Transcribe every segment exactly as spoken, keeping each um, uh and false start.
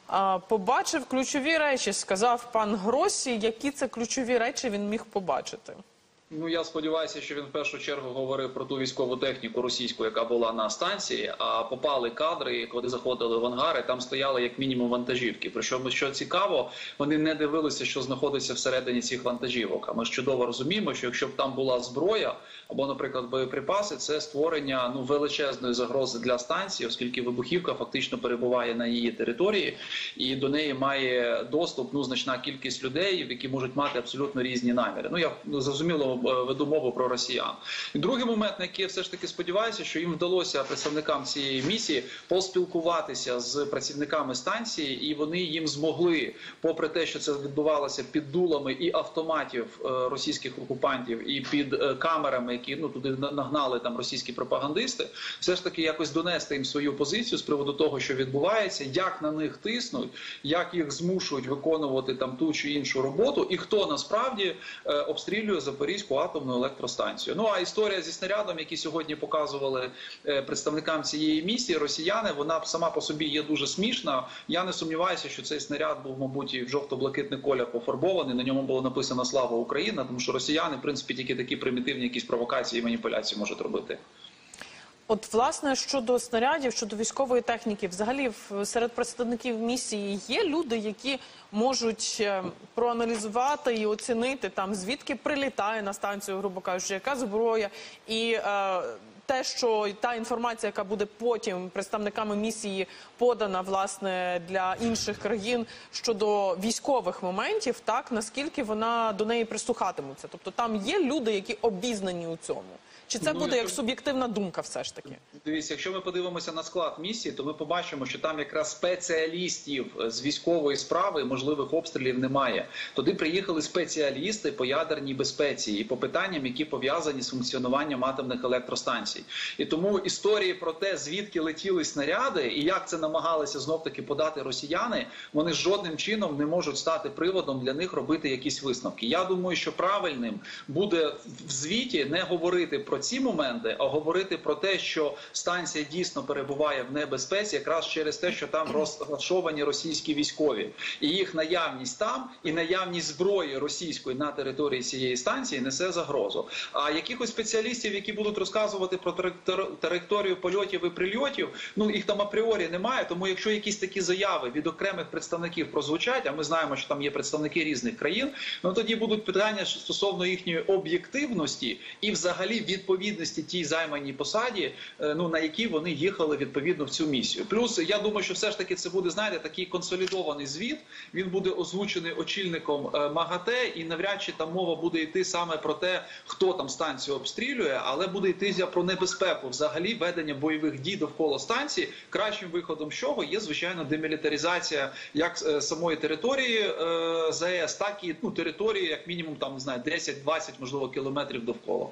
побачив ключові речі, сказав пан Гроссі. Які це ключові речі він міг побачити? Ну, я сподіваюся, що він в першу чергу говорив про ту військову техніку російську, яка була на станції, а попали кадри, коли заходили в ангари, там стояли як мінімум вантажівки. Причому, що цікаво, вони не дивилися, що знаходиться всередині цих вантажівок. А ми ж чудово розуміємо, що якщо б там була зброя, або, наприклад, боєприпаси, це створення ну, величезної загрози для станції, оскільки вибухівка фактично перебуває на її території, і до неї має доступ ну, значна кількість людей, які можуть мати абсолютно різні наміри. Ну, я зрозуміло веду мову про росіян. І другий момент, на який я все ж таки сподіваюся, що їм вдалося представникам цієї місії поспілкуватися з працівниками станції, і вони їм змогли, попри те, що це відбувалося під дулами і автоматів російських окупантів, і під камерами, які ну, туди нагнали там російські пропагандисти, все ж таки якось донести їм свою позицію з приводу того, що відбувається, як на них тиснуть, як їх змушують виконувати там ту чи іншу роботу, і хто насправді е, обстрілює Запорізьку атомну електростанцію. Ну а історія зі снарядом, які сьогодні показували е, представникам цієї місії, росіяни, вона сама по собі є дуже смішна. Я не сумніваюся, що цей снаряд був, мабуть, і в жовто-блакитний колір пофарбований, на ньому було написано «Слава Україна», тому що росіяни, в принципі, тільки такі примітивні якісь провокації і маніпуляції можуть робити. От, власне, щодо снарядів, щодо військової техніки, взагалі серед представників місії є люди, які можуть проаналізувати і оцінити, там, звідки прилітає на станцію, грубо кажучи, яка зброя, і е, те, що та інформація, яка буде потім представниками місії подана, власне, для інших країн щодо військових моментів, так, наскільки вона до неї прислухатиметься. Тобто там є люди, які обізнані у цьому? Чи це ну, буде як суб'єктивна думка все ж таки? Дивіться, якщо ми подивимося на склад місії, то ми побачимо, що там якраз спеціалістів з військової справи можливих обстрілів немає. Туди приїхали спеціалісти по ядерній безпеці і по питанням, які пов'язані з функціонуванням атомних електростанцій. І тому історії про те, звідки летіли снаряди і як це намагалися знов-таки подати росіяни, вони жодним чином не можуть стати приводом для них робити якісь висновки. Я думаю, що правильним буде в звіті не говорити про ці моменти, а говорити про те, що станція дійсно перебуває в небезпеці якраз через те, що там розташовані російські військові. І їх наявність там, і наявність зброї російської на території цієї станції несе загрозу. А якихось спеціалістів, які будуть розказувати про траєкторію польотів і прильотів, ну їх там апріорі немає, тому якщо якісь такі заяви від окремих представників прозвучать, а ми знаємо, що там є представники різних країн, ну тоді будуть питання стосовно їхньої об'єктивності і взагалі відповідності тій займаній посаді, ну на якій вони їхали відповідно в цю місію. Плюс, я думаю, що все ж таки це буде, знаєте, такий консолідований звіт, він буде озвучений очільником МАГАТЕ, і навряд чи там мова буде йти саме про те, хто там станцію обстрілює, але буде йти про небезпеку взагалі ведення бойових дій довкола станції, кращим виходом з чого є, звичайно, демілітаризація як самої території ЗАЕС, так і ну, території, як мінімум, там, не знаю, десять-двадцять, можливо, кілометрів довкола.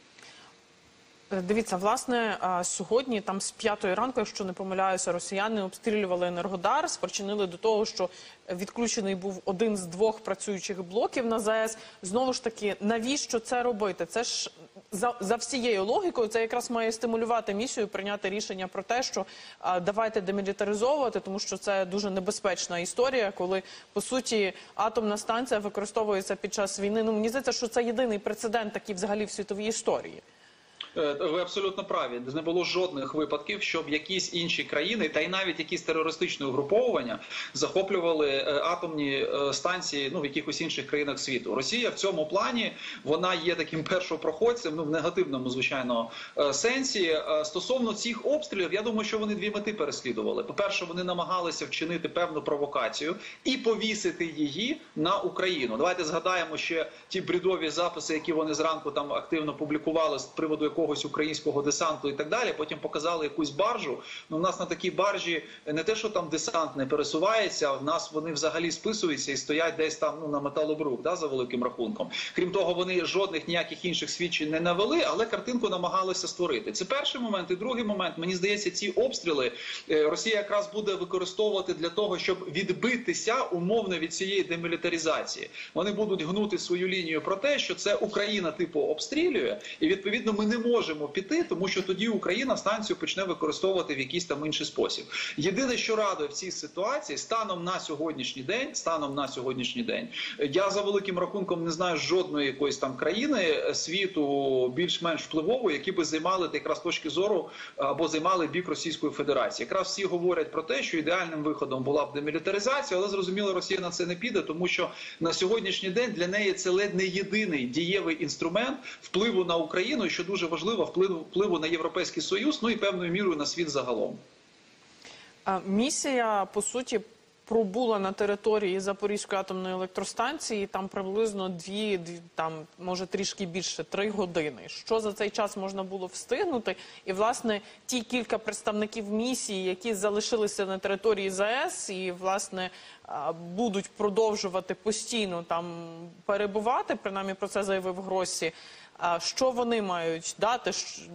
Дивіться, власне, сьогодні, там з п'ятої ранку, якщо не помиляюся, росіяни обстрілювали Енергодар, спричинили до того, що відключений був один з двох працюючих блоків на ЗАЕС. Знову ж таки, навіщо це робити? Це ж за, за всією логікою, це якраз має стимулювати місію прийняти рішення про те, що а, давайте демілітаризовувати, тому що це дуже небезпечна історія, коли, по суті, атомна станція використовується під час війни. Ну, мені здається, що це єдиний прецедент такий взагалі в світовій історії. Ви абсолютно праві. Не було жодних випадків, щоб якісь інші країни, та й навіть якісь терористичні угруповування захоплювали атомні станції ну, в якихось інших країнах світу. Росія в цьому плані, вона є таким першопроходцем, ну, в негативному, звичайно, сенсі. Стосовно цих обстрілів, я думаю, що вони дві мети переслідували. По-перше, вони намагалися вчинити певну провокацію і повісити її на Україну. Давайте згадаємо ще ті бредові записи, які вони зранку там активно публікували з приводу якогось українського десанту і так далі, потім показали якусь баржу. Ну, в нас на такій баржі не те, що там десант не пересувається, в нас вони взагалі списуються і стоять десь там ну, на металобрук, да, за великим рахунком. Крім того, вони жодних ніяких інших свідчень не навели, але картинку намагалися створити. Це перший момент. І другий момент, мені здається, ці обстріли Росія якраз буде використовувати для того, щоб відбитися умовно від цієї демілітаризації. Вони будуть гнути свою лінію про те, що це Україна типу обстрілює, і відповідно ми не можемо можемо піти, тому що тоді Україна станцію почне використовувати в якийсь там інший спосіб. Єдине, що радує в цій ситуації, станом на сьогоднішній день, станом на сьогоднішній день, я за великим рахунком не знаю жодної якоїсь там країни світу більш-менш впливової, які би займали якраз точки зору або займали бік Російської Федерації. Якраз всі говорять про те, що ідеальним виходом була б демілітаризація, але зрозуміло, Росія на це не піде, тому що на сьогоднішній день для неї це ледь не єдиний дієвий інструмент впливу на Україну, і що дуже важливо, впливу, впливу на Європейський Союз, ну і певною мірою на світ загалом. А місія, по суті, пробула на території Запорізької атомної електростанції там приблизно дві, дві, там, може трішки більше, три години. Що за цей час можна було встигнути? І, власне, ті кілька представників місії, які залишилися на території ЗАЕС і, власне, будуть продовжувати постійно там перебувати, принаймні про це заявив Гроссі, що вони мають дати,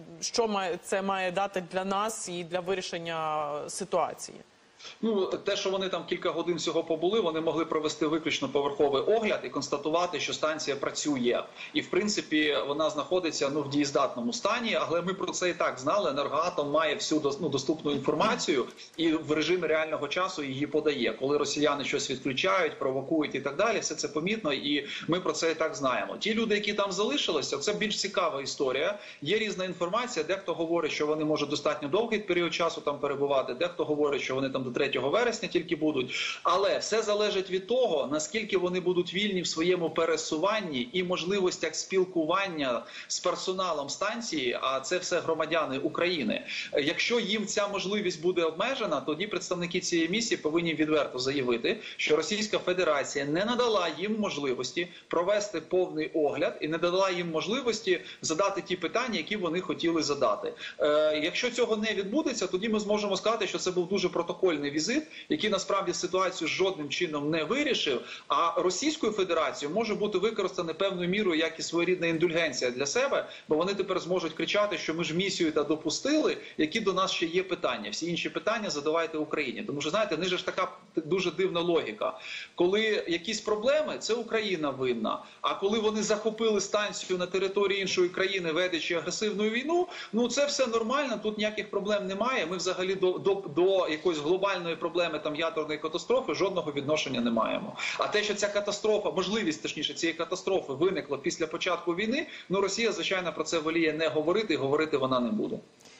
що це має дати для нас і для вирішення ситуації? Ну, те, що вони там кілька годин всього побули, вони могли провести виключно поверховий огляд і констатувати, що станція працює. І, в принципі, вона знаходиться ну, в дієздатному стані, але ми про це і так знали. Енергоатом має всю ну, доступну інформацію і в режимі реального часу її подає. Коли росіяни щось відключають, провокують і так далі, все це помітно, і ми про це і так знаємо. Ті люди, які там залишилися, це більш цікава історія. Є різна інформація, дехто говорить, що вони можуть достатньо довгий період часу там перебувати, дехто говорить, що вони там до третього вересня тільки будуть. Але все залежить від того, наскільки вони будуть вільні в своєму пересуванні і можливостях спілкування з персоналом станції, а це все громадяни України. Якщо їм ця можливість буде обмежена, тоді представники цієї місії повинні відверто заявити, що Російська Федерація не надала їм можливості провести повний огляд і не дала їм можливості задати ті питання, які вони хотіли задати. Е, якщо цього не відбудеться, тоді ми зможемо сказати, що це був дуже протокольний візит, який насправді ситуацію жодним чином не вирішив, а Російською Федерацією може бути використане певною мірою як і своєрідна індульгенція для себе, бо вони тепер зможуть кричати, що ми ж місію та допустили, які до нас ще є питання. Всі інші питання задавайте Україні. Тому що, знаєте, ниже ж така дуже дивна логіка. Коли якісь проблеми, це Україна винна, а коли вони захопили станцію на території іншої країни, ведучи агресивну війну, ну це все нормально, тут ніяких проблем немає, ми взагалі до, до, до якоїсь глобальної проблеми там ядерної катастрофи жодного відношення не маємо. А те, що ця катастрофа, можливість, точніше, цієї катастрофи виникла після початку війни, ну Росія, звичайно, про це воліє не говорити, і говорити вона не буде.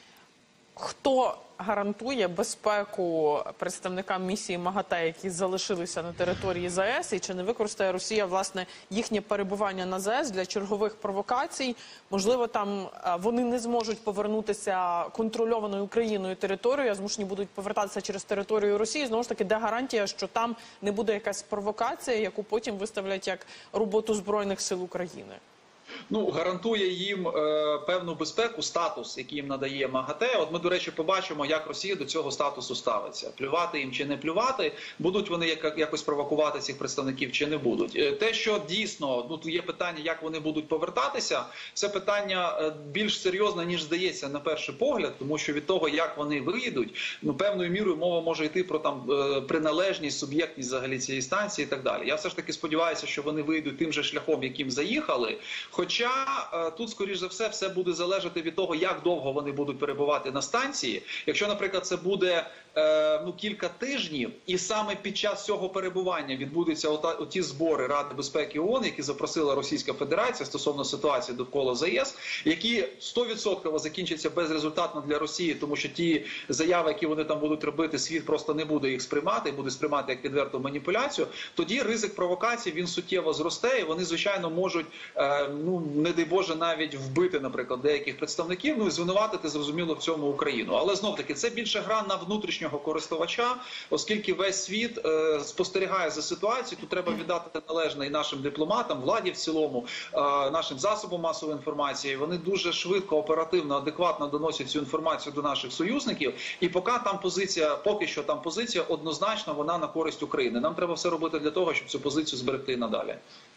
Хто гарантує безпеку представникам місії МАГАТЕ, які залишилися на території ЗАЕС, і чи не використає Росія, власне, їхнє перебування на ЗАЕС для чергових провокацій? Можливо, там вони не зможуть повернутися контрольованою Україною територією, а змушені будуть повертатися через територію Росії. Знову ж таки, де гарантія, що там не буде якась провокація, яку потім виставлять як роботу Збройних сил України? Ну, гарантує їм е, певну безпеку, статус, який їм надає МАГАТЕ. От ми, до речі, побачимо, як Росія до цього статусу ставиться. Плювати їм чи не плювати, будуть вони як, якось провокувати цих представників чи не будуть. Е, те, що дійсно, ну, є питання, як вони будуть повертатися, це питання е, більш серйозне, ніж здається на перший погляд, тому що від того, як вони виїдуть, ну, певною мірою мова може йти про там е, приналежність, суб'єктність взагалі цієї станції і так далі. Я все ж таки сподіваюся, що вони вийдуть тим же шляхом, яким заїхали. Хоча тут, скоріш за все, все буде залежати від того, як довго вони будуть перебувати на станції. Якщо, наприклад, це буде е, ну, кілька тижнів, і саме під час цього перебування відбудуться ота, оті збори Ради безпеки ООН, які запросила Російська Федерація стосовно ситуації довкола ЗАЕС, які сто відсотків закінчаться безрезультатно для Росії, тому що ті заяви, які вони там будуть робити, світ просто не буде їх сприймати, буде сприймати як відверту маніпуляцію, тоді ризик провокації, він суттєво зросте, і вони, звичайно, можуть, е, ну, не дай Боже, навіть вбити, наприклад, деяких представників, ну і звинуватити, зрозуміло, в цьому Україну. Але знов-таки, це більше гра на внутрішнього користувача, оскільки весь світ е, спостерігає за ситуацією, тут треба віддати належне і нашим дипломатам, владі в цілому, е, нашим засобам масової інформації. Вони дуже швидко, оперативно, адекватно доносять цю інформацію до наших союзників, і поки там позиція, поки що там позиція однозначно, вона на користь України. Нам треба все робити для того, щоб цю позицію зберегти і надалі.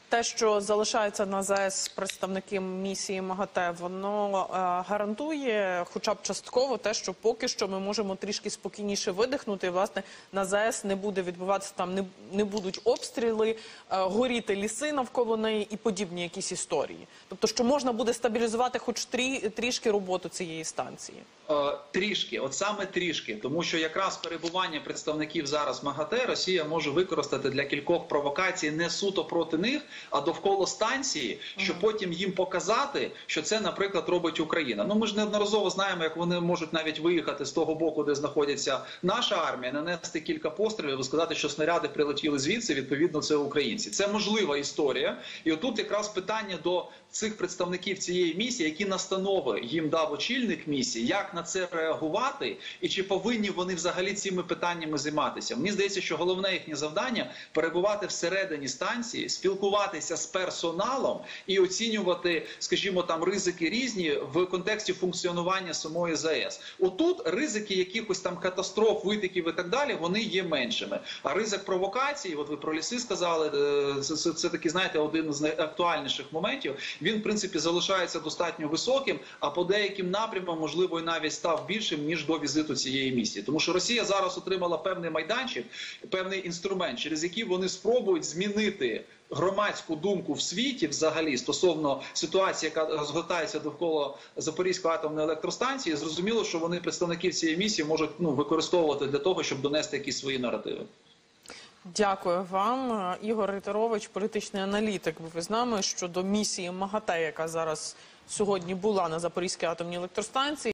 те, що залишаються на ЗАЕС представники місії МАГАТЕ, воно е, гарантує хоча б частково те, що поки що ми можемо трішки спокійніше видихнути. І, власне, на ЗАЕС не буде відбуватися, там не, не будуть обстріли, е, горіти ліси навколо неї і подібні якісь історії. Тобто, що можна буде стабілізувати хоч трі, трішки роботу цієї станції. Трішки, от саме трішки, тому що якраз перебування представників зараз МАГАТЕ Росія може використати для кількох провокацій не суто проти них, а довкола станції, щоб uh-huh. потім їм показати, що це, наприклад, робить Україна. Ну, ми ж неодноразово знаємо, як вони можуть навіть виїхати з того боку, де знаходиться наша армія, нанести кілька пострілів і сказати, що снаряди прилетіли звідси, відповідно, це українці. Це можлива історія. І отут якраз питання до цих представників цієї місії, які настанови їм дав очільник місії, як на це реагувати і чи повинні вони взагалі цими питаннями займатися. Мені здається, що головне їхнє завдання – перебувати всередині станції, спілкуватися з персоналом і оцінювати, скажімо, там ризики різні в контексті функціонування самої ЗАЕС. Отут ризики якихось там катастроф, витоків і так далі, вони є меншими. А ризик провокації, от ви про ліси сказали, це, це, це такий, знаєте, один з найактуальніших моментів, він, в принципі, залишається достатньо високим, а по деяким напрямам, можливо, і навіть став більшим, ніж до візиту цієї місії. Тому що Росія зараз отримала певний майданчик, певний інструмент, через який вони спробують змінити громадську думку в світі взагалі стосовно ситуації, яка розгортається довкола Запорізької атомної електростанції. Зрозуміло, що вони представників цієї місії можуть ну, використовувати для того, щоб донести якісь свої наративи. Дякую вам. Ігор Рейтерович, політичний аналітик, був із нами щодо місії МАГАТЕ, яка зараз сьогодні була на Запорізькій атомній електростанції.